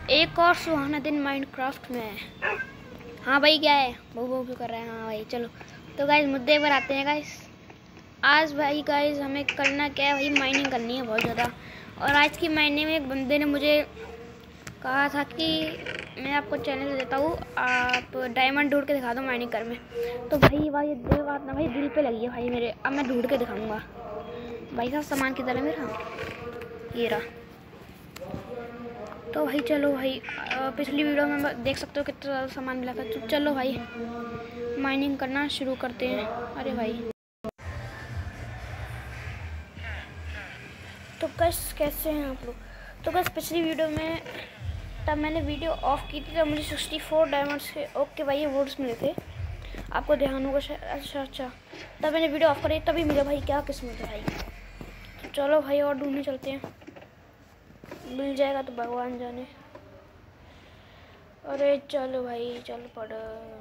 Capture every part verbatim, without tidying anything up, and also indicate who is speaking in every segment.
Speaker 1: एक और सुहाना दिन माइनक्राफ्ट में। हाँ भाई क्या है, वो वो भी कर रहे हैं। हाँ भाई चलो, तो गाइस मुद्दे पर आते हैं गाइस। आज भाई गाइस हमें करना क्या है भाई, माइनिंग करनी है बहुत ज़्यादा। और आज की माइनिंग में एक बंदे ने मुझे कहा था कि मैं आपको चैनल देता हूँ, आप डायमंड ढूंढ के दिखा दो माइनिंग कर में। तो भाई भाई ये बात ना भाई दिल पे लगी है भाई मेरे। अब मैं ढूंढ के दिखाऊंगा भाई साहब। सामान किधर है मेरा, ये रहा। तो भाई चलो भाई, पिछली वीडियो में देख सकते हो कितना ज़्यादा सामान मिला था। तो चलो भाई माइनिंग करना शुरू करते हैं। अरे भाई तो कैस कैसे हैं आप लोग। तो कैसे पिछली वीडियो में तब मैंने वीडियो ऑफ की थी, तब मुझे सिक्सटी फोर डायमंड्स के ओके भाई ये वोट्स मिले थे, आपको ध्यान होगा शायद। अच्छा अच्छा, तब मैंने वीडियो ऑफ करी तभी मिला भाई, क्या किस्मत है भाई। तो चलो भाई और ढूंढने चलते हैं, मिल जाएगा तो भगवान जाने। अरे चलो भाई चल पड़,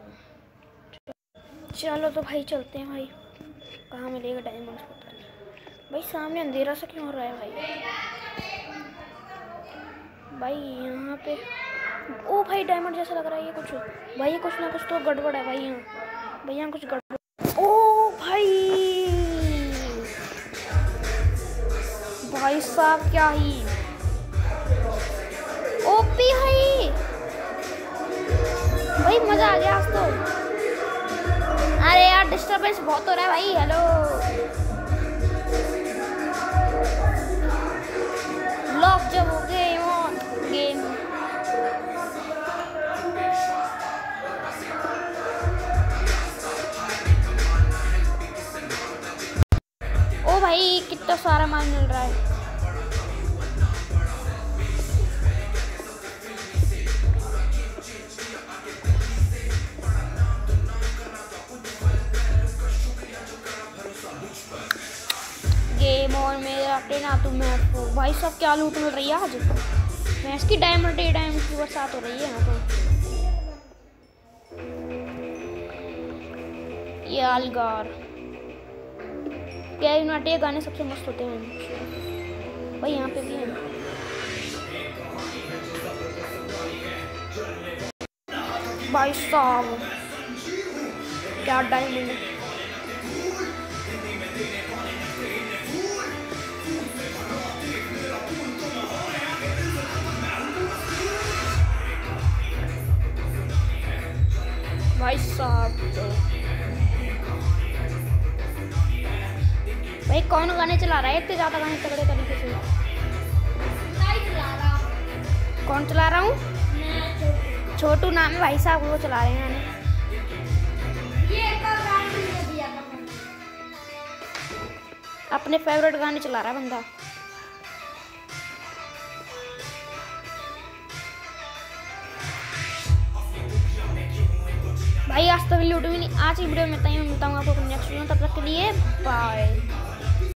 Speaker 1: चलो तो भाई चलते हैं भाई। कहाँ मिलेगा डायमंड्स पता नहीं भाई, सामने अंधेरा सा क्यों हो रहा है भाई। भाई यहाँ पे ओ भाई डायमंड जैसा लग रहा है ये कुछ भाई, ये कुछ ना कुछ तो गड़बड़ है भाई। यहाँ भाई यहाँ कुछ गड़बड़। ओ भाई भाई साहब क्या ही ओपी भाई, भाई मजा आ गया आज तो। अरे यार डिस्टर्बेंस बहुत हो रहा है भाई। हेलो लॉक जब हो गए गेम। ओ भाई कितना सारा माल मिल रहा है। गेम और मेरा अपने ना तुम मैं भाई सब क्या लूट मिल रही है आज। मैं इसकी डायमंड डायमंड की बरसात हो रही है यहाँ तो। ये अलगार क्या यूनाइटेड ये गाने सबसे मस्त होते हैं भाई। यहाँ पे भी है भाई साहब, क्या डायमंड है। भाई साहब भाई कौन गाने चला रहा है इतने ज्यादा गाने तगड़े तरीके से। कौन चला रहा हूँ, छोटू नाम है भाई साहब, वो चला रहे हैं गाने। अपने फेवरेट गाने चला रहा है बंदा। भाई आज तक लूट भी नहीं। आज की वीडियो में मिलता हूँ आपको नेक्स्ट वीडियो, तब तक के लिए बाय।